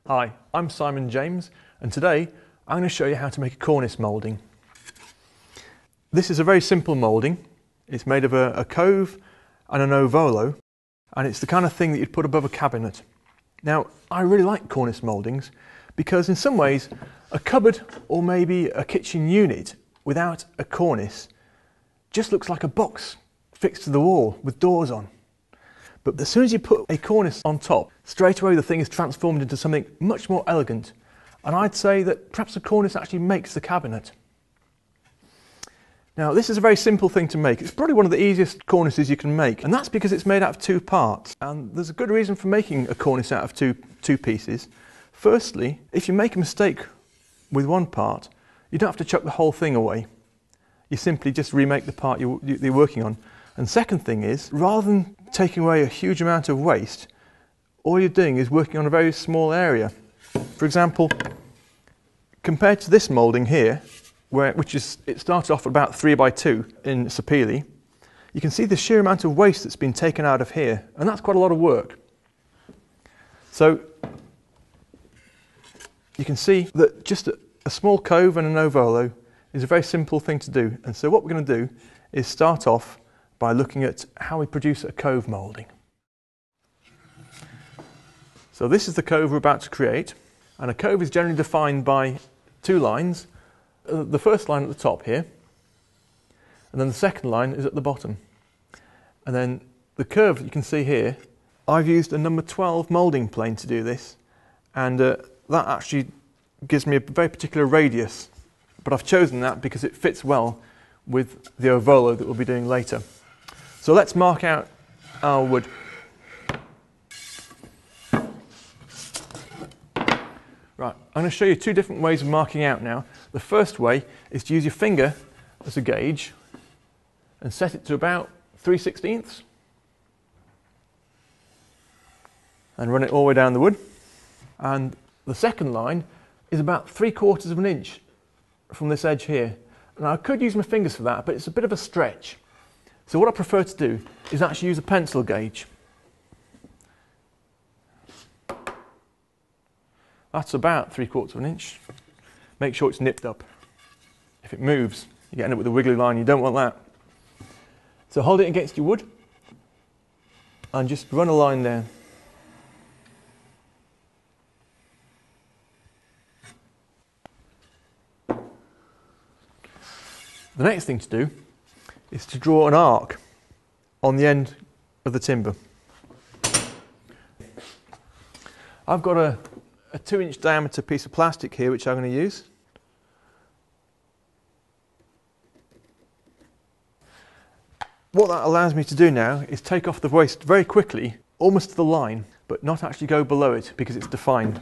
Hi, I'm Simon James, and today I'm going to show you how to make a cornice moulding. This is a very simple moulding. It's made of a Cove and an Ovolo, and it's the kind of thing that you'd put above a cabinet. Now, I really like cornice mouldings because in some ways a cupboard or maybe a kitchen unit without a cornice just looks like a box fixed to the wall with doors on. But as soon as you put a cornice on top, straight away the thing is transformed into something much more elegant. And I'd say that perhaps a cornice actually makes the cabinet. Now, this is a very simple thing to make. It's probably one of the easiest cornices you can make, and that's because it's made out of two parts. And there's a good reason for making a cornice out of two pieces. Firstly, if you make a mistake with one part, you don't have to chuck the whole thing away. You simply just remake the part you're working on. And second thing is, rather than taking away a huge amount of waste, all you're doing is working on a very small area. For example, compared to this moulding here, it started off about 3x2 in Sapele, you can see the sheer amount of waste that's been taken out of here, and that's quite a lot of work. So you can see that just a small Cove and an Ovolo is a very simple thing to do. And so what we're going to do is start off by looking at how we produce a Cove moulding. So this is the Cove we're about to create, and a Cove is generally defined by two lines. The first line at the top here, and then the second line is at the bottom. And then the curve you can see here, I've used a number 12 moulding plane to do this, and that actually gives me a very particular radius, but I've chosen that because it fits well with the Ovolo that we'll be doing later. So let's mark out our wood. Right, I'm going to show you two different ways of marking out now. The first way is to use your finger as a gauge and set it to about 3/16 and run it all the way down the wood. And the second line is about 3/4 of an inch from this edge here. Now I could use my fingers for that, but it's a bit of a stretch. So what I prefer to do is actually use a pencil gauge. That's about 3/4 of an inch. Make sure it's nipped up. If it moves, you end up with a wiggly line. You don't want that. So hold it against your wood and just run a line down. The next thing to do is to draw an arc on the end of the timber. I've got a 2-inch diameter piece of plastic here which I'm going to use. What that allows me to do now is take off the waste very quickly, almost to the line, but not actually go below it because it's defined.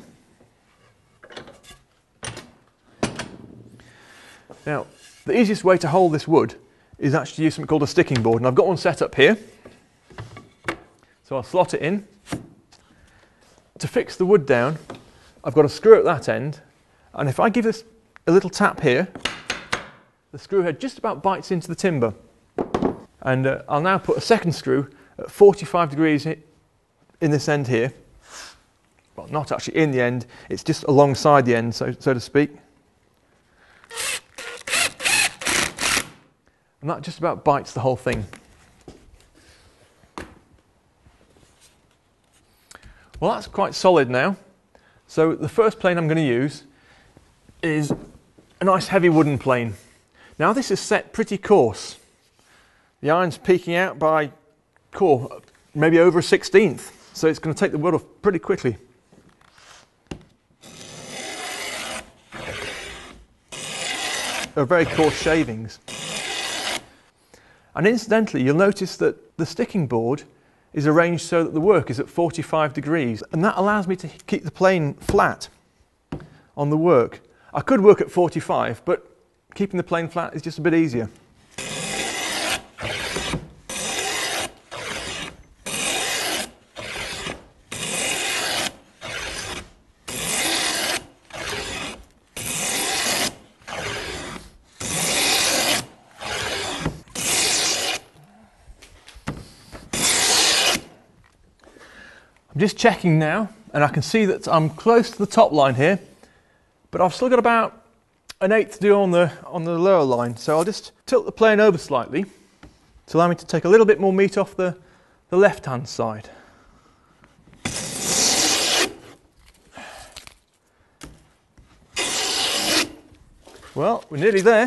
Now, the easiest way to hold this wood is actually to use something called a sticking board, and I've got one set up here. So I'll slot it in. To fix the wood down, I've got a screw at that end, and if I give this a little tap here, the screw head just about bites into the timber. And I'll now put a second screw at 45 degrees in this end here. Well, not actually in the end, it's just alongside the end, so to speak. And that just about bites the whole thing. Well, that's quite solid now. So the first plane I'm going to use is a nice heavy wooden plane. Now this is set pretty coarse. The iron's peeking out by maybe over 1/16, so it's going to take the wood off pretty quickly. They're very coarse shavings. And incidentally, you'll notice that the sticking board is arranged so that the work is at 45 degrees, and that allows me to keep the plane flat on the work. I could work at 45, but keeping the plane flat is just a bit easier. I'm just checking now and I can see that I'm close to the top line here, but I've still got about an eighth to do on the lower line. So I'll just tilt the plane over slightly to allow me to take a little bit more meat off the left hand side. Well, we're nearly there.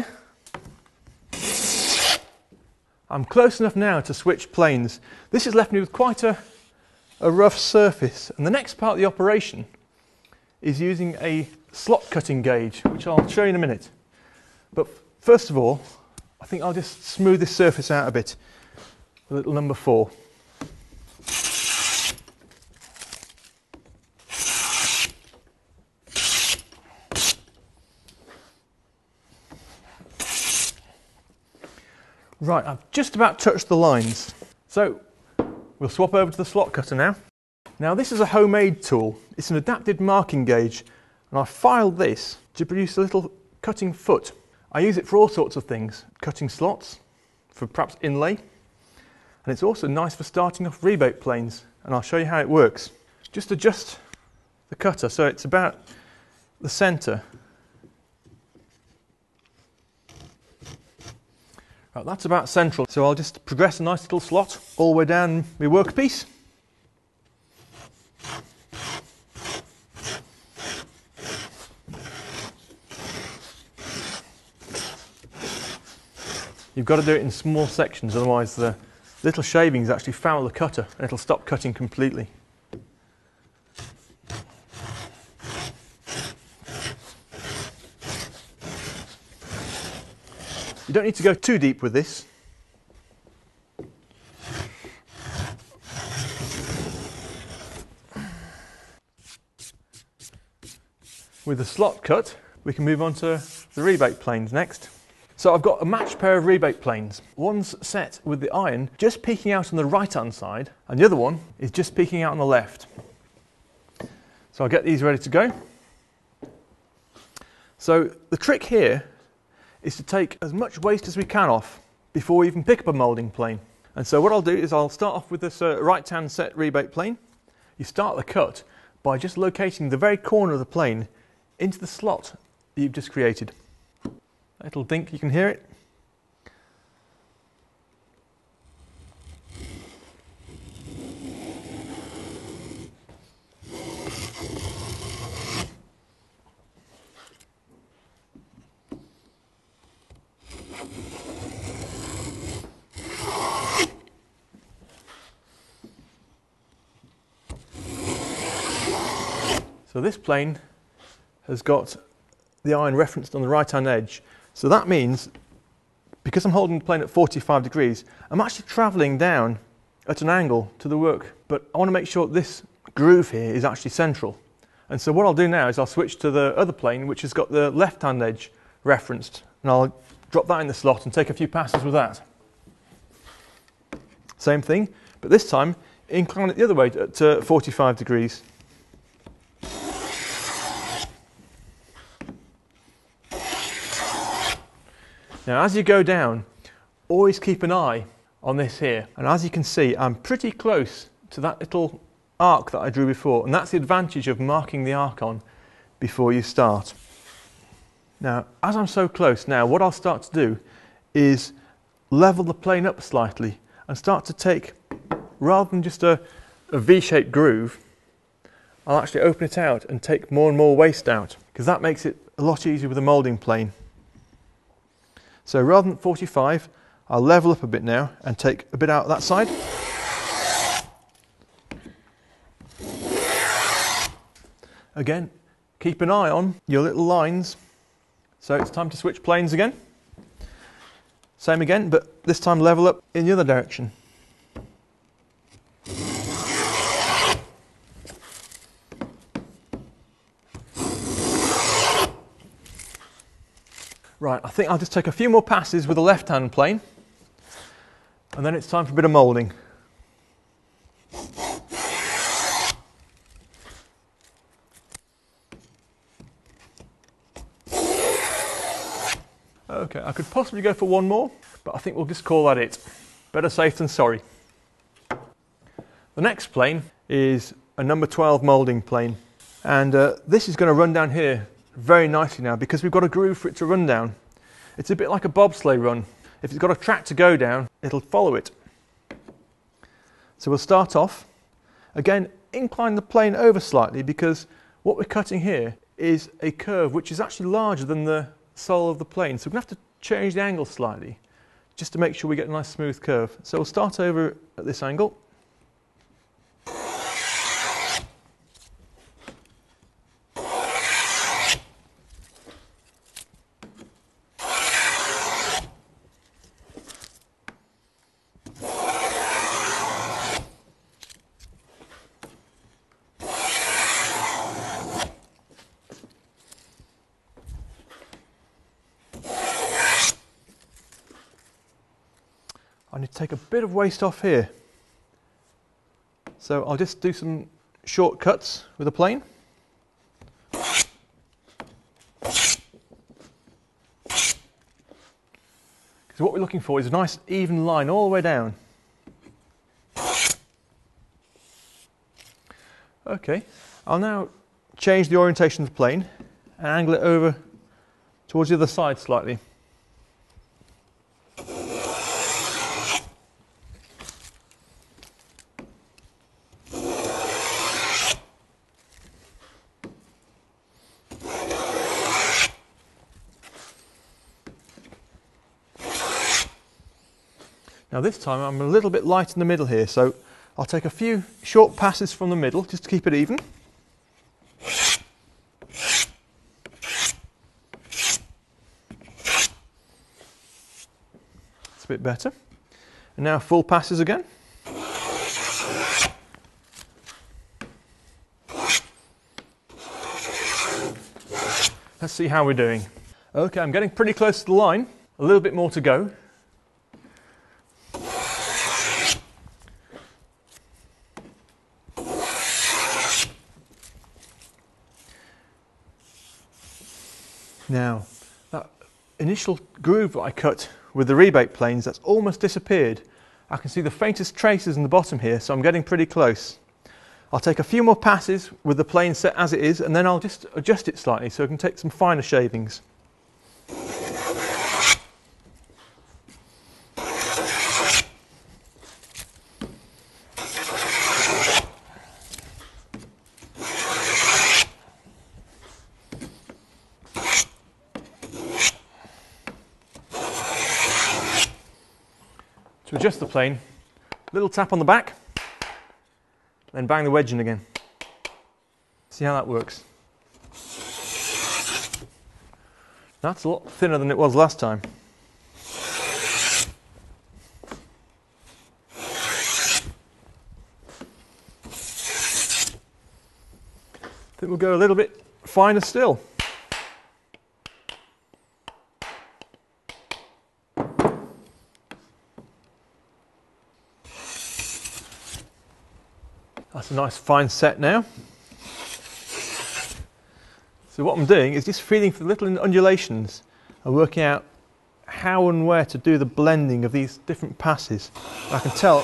I'm close enough now to switch planes. This has left me with quite a rough surface, and the next part of the operation is using a slot cutting gauge, which I'll show you in a minute. But first of all, I think I'll just smooth this surface out a bit with a little number 4. Right, I've just about touched the lines. So we'll swap over to the slot cutter now. Now this is a homemade tool. It's an adapted marking gauge, and I filed this to produce a little cutting foot. I use it for all sorts of things, cutting slots, for perhaps inlay, and it's also nice for starting off rebate planes, and I'll show you how it works. Just adjust the cutter so it's about the centre. Right, that's about central, so I'll just progress a nice little slot all the way down my workpiece. You've got to do it in small sections, otherwise the little shavings actually foul the cutter and it'll stop cutting completely. You don't need to go too deep with this. With the slot cut, we can move on to the rebate planes next. So I've got a matched pair of rebate planes. One's set with the iron just peeking out on the right hand side, and the other one is just peeking out on the left. So I'll get these ready to go. So the trick here is to take as much waste as we can off before we even pick up a moulding plane. And so what I'll do is I'll start off with this right hand set rebate plane. You start the cut by just locating the very corner of the plane into the slot that you've just created. A little dink, you can hear it. So this plane has got the iron referenced on the right hand edge. So that means, because I'm holding the plane at 45 degrees, I'm actually travelling down at an angle to the work. But I want to make sure this groove here is actually central. And so what I'll do now is I'll switch to the other plane, which has got the left hand edge referenced. And I'll drop that in the slot and take a few passes with that. Same thing, but this time incline it the other way at 45 degrees. Now as you go down, always keep an eye on this here. And as you can see, I'm pretty close to that little arc that I drew before. And that's the advantage of marking the arc on before you start. Now, as I'm so close now, what I'll start to do is level the plane up slightly and start to take, rather than just a V-shaped groove, I'll actually open it out and take more and more waste out, because that makes it a lot easier with a moulding plane. So rather than 45, I'll level up a bit now and take a bit out that side. Again, keep an eye on your little lines. So it's time to switch planes again. Same again, but this time level up in the other direction. Right, I think I'll just take a few more passes with the left-hand plane, and then it's time for a bit of moulding. Okay, I could possibly go for one more, but I think we'll just call that it. Better safe than sorry. The next plane is a number 12 moulding plane. And this is going to run down here very nicely now because we've got a groove for it to run down. It's a bit like a bobsleigh run. If it's got a track to go down, it'll follow it. So we'll start off. Again, incline the plane over slightly because what we're cutting here is a curve which is actually larger than the sole of the plane. So we're going to have to change the angle slightly just to make sure we get a nice smooth curve. So we'll start over at this angle. I need to take a bit of waste off here. So I'll just do some short cuts with a plane. Because what we're looking for is a nice even line all the way down. Okay, I'll now change the orientation of the plane and angle it over towards the other side slightly. Now this time I'm a little bit light in the middle here, so I'll take a few short passes from the middle just to keep it even. It's a bit better. And now full passes again. Let's see how we're doing. Okay, I'm getting pretty close to the line. A little bit more to go. Now, that initial groove that I cut with the rebate planes, that's almost disappeared. I can see the faintest traces in the bottom here, so I'm getting pretty close. I'll take a few more passes with the plane set as it is, and then I'll just adjust it slightly so I can take some finer shavings. To adjust the plane, little tap on the back, then bang the wedge in again. See how that works. That's a lot thinner than it was last time. I think we'll go a little bit finer still. That's a nice fine set now. So what I'm doing is just feeling for the little undulations and working out how and where to do the blending of these different passes. I can tell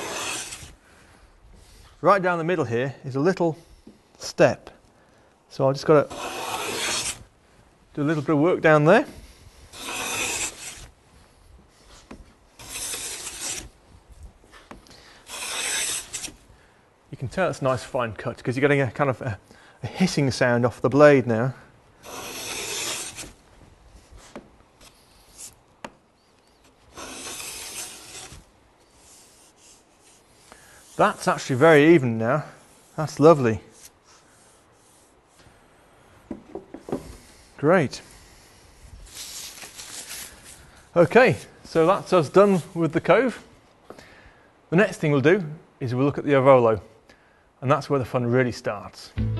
right down the middle here is a little step. So I've just got to do a little bit of work down there. You can tell it's a nice fine cut because you're getting a kind of a hissing sound off the blade now. That's actually very even now. That's lovely. Great. Okay, so that's us done with the Cove. The next thing we'll do is we'll look at the Ovolo. And that's where the fun really starts.